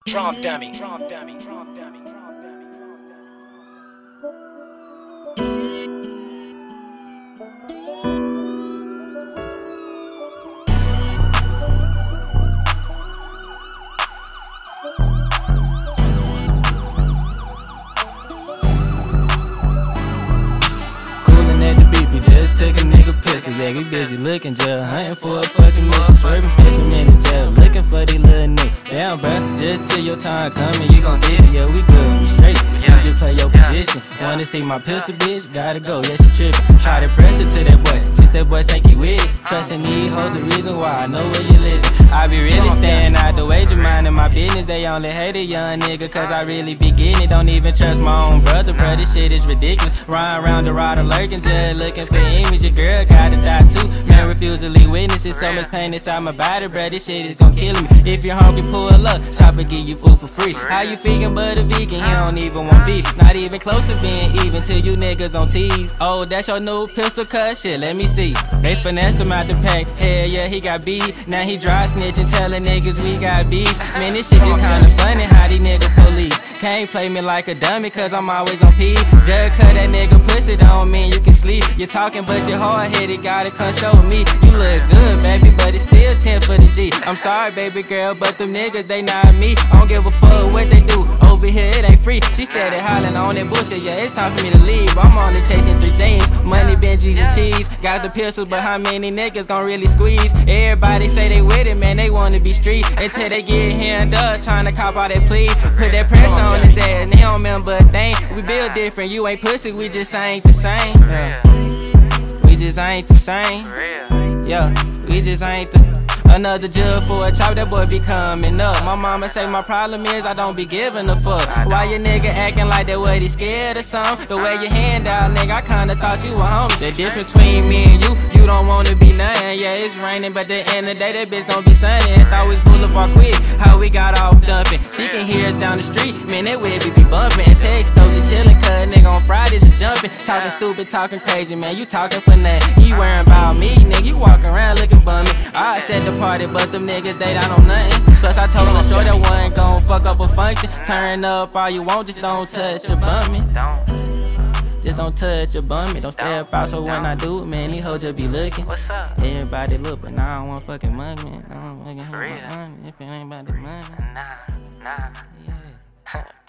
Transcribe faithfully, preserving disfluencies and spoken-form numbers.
Drum dummy. Drum dummy. Drum dummy. Coolin' at the beat, we just took a nigga pistol. Yeah, we busy looking jail, hunting for a fucking mission. Swerving for some in the jail, looking for these little niggas. Damn, bruh, just till your time coming, you gon' get it. Yeah, we good, we straight. You just play your position. Wanna see my pistol, bitch? Gotta go, yeah, she trippin'. High the pressure to that boy, since that boy think he with it. Trustin' these hoes, the reason why I know where you live. I be really staying out the way, just minding my business. They only hate a young nigga, cause I really be getting it. Don't even trust my own brother, bruh, this shit is ridiculous. Ryan around the rider lurking, just looking for image. Your girl gotta die too. Man, refusally witnesses, so much pain inside my body, bruh, this shit is gon' kill me. If you're hungry, pull up, chopper give you food for free. How you feeling but a vegan? He don't even want beef, not even close to being even till you niggas on tees. Oh, that's your new pistol cut? Shit, let me see. They finessed him out the pack, hell yeah, he got beat. Now he dry snitching, telling niggas we got beef. Man, this shit get kinda funny how these niggas police can't play me like a dummy, cause I'm always on P. Just cut that nigga pussy, don't mean you can sleep. You're talking but you're hard-headed, gotta come show me. You look good, baby, but it's still ten for the G. I'm sorry, baby girl, but them niggas, they not me. I don't give a fuck what they do, over here it ain't free. She steady hollering on that bullshit, yeah, it's time for me to leave. I'm only chasing three things, money, Benjis, and cheese. Got the pistol, but how many niggas gon' really squeeze? Everybody say they with it, man, they wanna be street. Until they get hand up, trying to cop all that plea. Put that pressure on his ass, and they don't remember a thing. We build different, you ain't pussy, we just ain't the same. Yeah. We just ain't the same. Yeah, we just ain't the another jug for a chop, that boy be coming up. My mama say my problem is I don't be giving a fuck. Why your nigga acting like that what he scared or something? The way your hand out, nigga, I kinda thought you were homie. The difference between me and you, you don't wanna be nothing. Yeah, it's raining, but at the end of the day, that bitch don't be sunny. And thought we was Boulevard quick, how we got off dumping. She can hear us down the street, man, that way we be bumping. And text though, just chillin', cuz nigga on Fridays is jumping. Talking stupid, talking crazy, man, you talking for nothing. You worrying about me, nigga, you walking around looking bummy. I said the party, but them niggas, they down on nothing. Plus I told them sure that one gon' fuck up a function. Turn up all you want, just don't touch your bummy. Just don't touch your bummy, don't step out, so when I do, man, these hoes just be looking. What's up? Everybody look, but now I don't want fucking money, man. I don't fucking have my money if it ain't about the money. Nah, nah. Yeah.